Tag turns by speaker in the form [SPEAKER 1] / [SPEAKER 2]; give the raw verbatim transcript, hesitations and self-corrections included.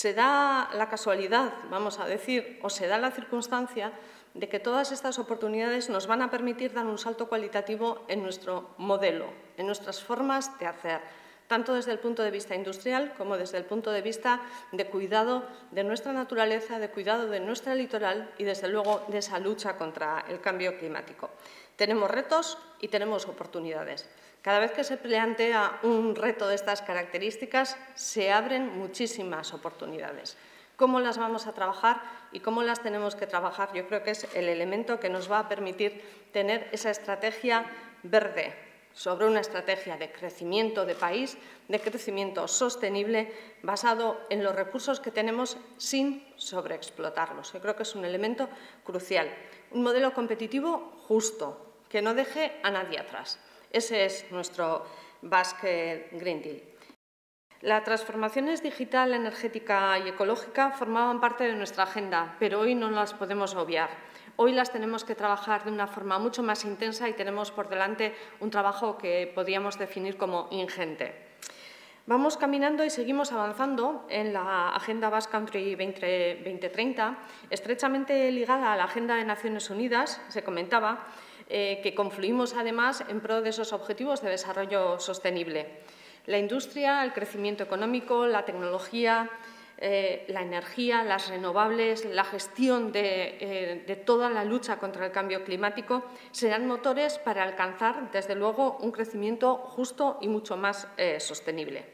[SPEAKER 1] se da la casualidad, vamos a decir, o se da la circunstancia de que todas estas oportunidades nos van a permitir dar un salto cualitativo en nuestro modelo, en nuestras formas de hacer, tanto desde el punto de vista industrial como desde el punto de vista de cuidado de nuestra naturaleza, de cuidado de nuestra litoral y, desde luego, de esa lucha contra el cambio climático. Tenemos retos y tenemos oportunidades. Cada vez que se plantea un reto de estas características, se abren muchísimas oportunidades. ¿Cómo las vamos a trabajar y cómo las tenemos que trabajar? Yo creo que es el elemento que nos va a permitir tener esa estrategia verde, sobre una estrategia de crecimiento de país, de crecimiento sostenible, basado en los recursos que tenemos sin sobreexplotarlos. Yo creo que es un elemento crucial. Un modelo competitivo justo, que no deje a nadie atrás. Ese es nuestro Basque Green Deal. Las transformaciones digital, energética y ecológica formaban parte de nuestra agenda, pero hoy no las podemos obviar. Hoy las tenemos que trabajar de una forma mucho más intensa y tenemos por delante un trabajo que podríamos definir como ingente. Vamos caminando y seguimos avanzando en la Agenda Basque Country veinte treinta, estrechamente ligada a la Agenda de Naciones Unidas, se comentaba, eh, que confluimos además en pro de esos objetivos de desarrollo sostenible. La industria, el crecimiento económico, la tecnología, Eh, la energía, las renovables, la gestión de, eh, de toda la lucha contra el cambio climático serán motores para alcanzar, desde luego, un crecimiento justo y mucho más eh, sostenible.